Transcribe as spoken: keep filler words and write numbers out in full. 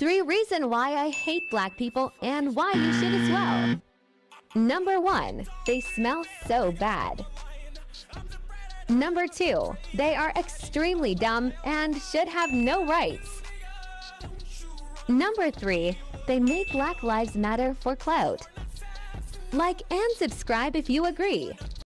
Three reasons why I hate black people and why you should as well. Number one, they smell so bad. Number two, they are extremely dumb and should have no rights. Number three, they make Black Lives Matter for clout. Like and subscribe if you agree.